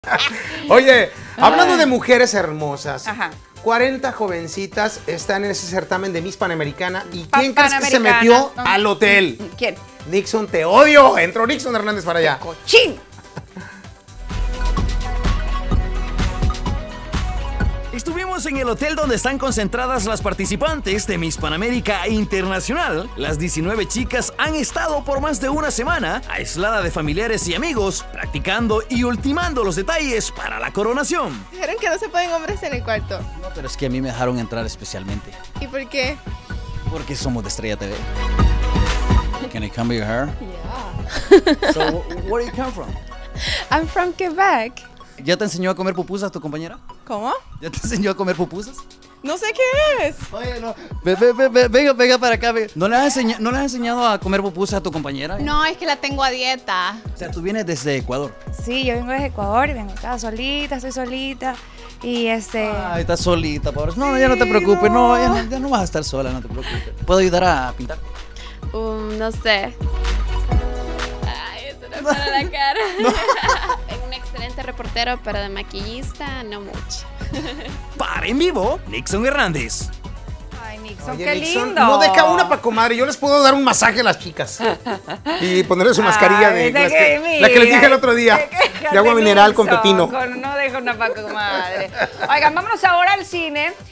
Oye, hablando de mujeres hermosas, Ajá. 40 jovencitas están en ese certamen de Miss Panamericana. ¿Y Pa- quién crees que se Panamericana. metió al hotel? ¿Quién? Nixon, te odio. Entró Nixon Hernández para allá. ¡Cochín! Estuvimos en el hotel donde están concentradas las participantes de Miss Panamérica Internacional. Las 19 chicas han estado por más de una semana aisladas de familiares y amigos, practicando y ultimando los detalles para la coronación. Dijeron que no se pueden hombres en el cuarto. No, pero es que a mí me dejaron entrar especialmente. ¿Y por qué? Porque somos de Estrella TV. Can I come your hair? Yeah. So, where do you come from? I'm from Quebec. ¿Ya te enseñó a comer pupusas tu compañera? ¿Cómo? ¿Ya te enseñó a comer pupusas? No sé qué es. Oye, no. Venga para acá. ¿No le has enseñado a comer pupusas a tu compañera? No, es que la tengo a dieta. O sea, tú vienes desde Ecuador. Sí, yo vengo desde Ecuador y vengo acá solita, estoy solita. Y Ay, estás solita, pobre. No, ya no te preocupes. No, ya no vas a estar sola, no te preocupes. ¿Puedo ayudar a pintar? No sé. Ay, eso no es para la cara. Es un excelente reportero, pero de maquillista no mucho. Para en vivo, Nixon Hernández. Ay, Nixon, Oye, qué Nixon, lindo. no deja una para comadre. Yo les puedo dar un masaje a las chicas. Y ponerle su mascarilla Ay, la que les dije el otro día. De agua mineral con pepino. No deja una paca, comadre. Oigan, vámonos ahora al cine.